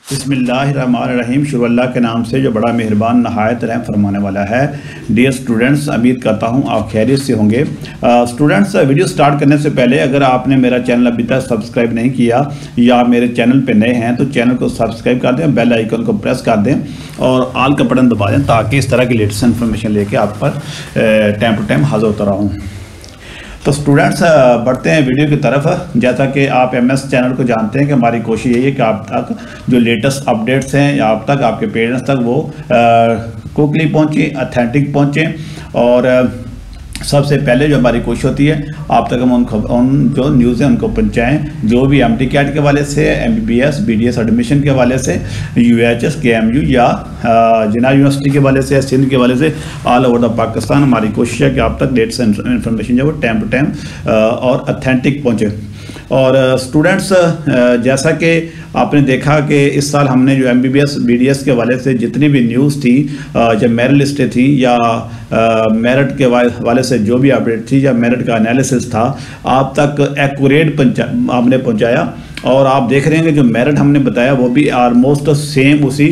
बिस्मिल्लाहिर्रहमानिर्रहीम। शुरू अल्लाह के नाम से जो बड़ा मेहरबान नहायत रहम फरमाने वाला है। डियर स्टूडेंट्स, उम्मीद करता हूँ आप खैरियत से होंगे। स्टूडेंट्स, वीडियो स्टार्ट करने से पहले अगर आपने मेरा चैनल अभी तक सब्सक्राइब नहीं किया या मेरे चैनल पे नए हैं तो चैनल को सब्सक्राइब कर दें, बेल आइकन को प्रेस कर दें और ऑल का बटन दबा दें ताकि इस तरह की लेटेस्ट इन्फॉर्मेशन लेके आप पर टाइम टू टाइम हाजिर होता रहूँ। तो स्टूडेंट्स, बढ़ते हैं वीडियो की तरफ। जैसा कि आप एमएस चैनल को जानते हैं कि हमारी कोशिश यही है कि आप तक जो लेटेस्ट अपडेट्स हैं या आप तक आपके पेरेंट्स तक वो क्विकली पहुँचें, ऑथेंटिक पहुँचें। और सबसे पहले जो हमारी कोशिश होती है आप तक हम उन जो न्यूज़ हैं उनको पहुँचाएँ, जो भी एमटी कैट के हवाले से, एमबीबीएस बीडीएस एडमिशन के हवाले से, यूएचएस केएमयू या जिन्ना यूनिवर्सिटी के हवाले से, सिंध के हवाले से, ऑल ओवर द पाकिस्तान हमारी कोशिश है कि आप तक लेटेस्ट इन्फॉर्मेशन जो वो टाइम टू टाइम और ऑथेंटिक पहुँचे। और स्टूडेंट्स, जैसा कि आपने देखा कि इस साल हमने जो एमबीबीएस बीडीएस के हवाले से जितनी भी न्यूज़ थी, जब मेरिट लिस्टें थी या मेरिट के हवाले से जो भी अपडेट थी या मेरिट का एनालिसिस था, आप तक एक्यूरेट आपने पहुंचाया। और आप देख रहे हैं कि जो मेरिट हमने बताया वो भी ऑलमोस्ट सेम उसी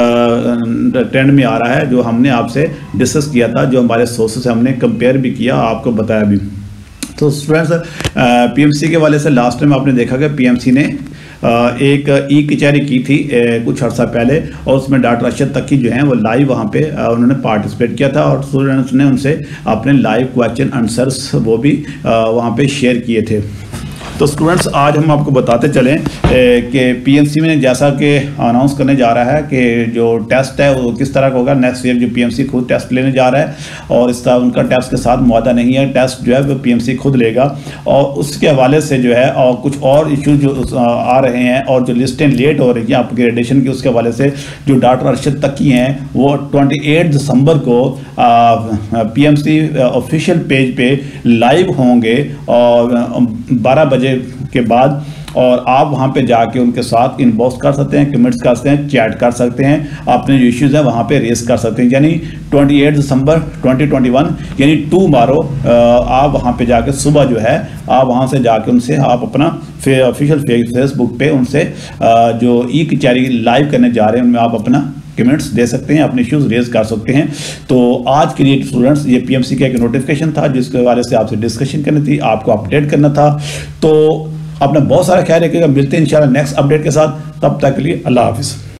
ट्रेंड में आ रहा है जो हमने आपसे डिस्कस किया था, जो हमारे सोर्सेस से हमने कंपेयर भी किया, आपको बताया भी। तो स्टूडेंट्स, पीएमसी के वाले से लास्ट टाइम आपने देखा कि पीएमसी ने एक ई कचहरी की थी कुछ अर्सा पहले, और उसमें डॉक्टर अरशद तकी जो हैं वो लाइव वहाँ पे उन्होंने पार्टिसिपेट किया था और स्टूडेंट्स ने उनसे अपने लाइव क्वेश्चन आंसर्स वो भी वहाँ पे शेयर किए थे। तो स्टूडेंट्स, आज हम आपको बताते चलें कि पीएमसी में जैसा कि अनाउंस करने जा रहा है कि जो टेस्ट है वो किस तरह का होगा। नेक्स्ट ईयर जो पीएमसी खुद टेस्ट लेने जा रहा है और इसका उनका टेस्ट के साथ मुआदा नहीं है, टेस्ट जो है वो पीएमसी खुद लेगा। और उसके हवाले से जो है और कुछ और इशू जो आ रहे हैं और जो लिस्टें लेट हो रही हैं आपके ग्रेडेशन की, उसके हवाले से जो डॉक्टर अरशद तकी हैं वो 28 दिसंबर को पीएमसी ऑफिशियल पेज पे लाइव होंगे और 12 बजे के बाद, और आप वहां पे जाके उनके साथ इनबॉक्स कर सकते हैं, कमेंट्स कर सकते हैं, चैट कर सकते हैं, अपने जो इश्यूज हैं वहां पे रेस कर सकते हैं। यानी 28 दिसंबर 2021 यानी टुमारो आप वहां पे जाके सुबह जो है आप वहां से जाके उनसे आप अपना ऑफिशियल फेसबुक पे उनसे जो ई कचहरी लाइव करने जा रहे हैं उनमें आप अपना कमेंट्स दे सकते हैं, अपने इश्यूज रेज कर सकते हैं। तो आज के लिए स्टूडेंट्स ये पीएमसी का एक नोटिफिकेशन था जिसके हवाले से आपसे डिस्कशन करनी थी, आपको अपडेट करना था। तो अपना बहुत सारा ख्याल रखिएगा, मिलते हैं इंशाल्लाह नेक्स्ट अपडेट के साथ। तब तक के लिए अल्लाह हाफिज़।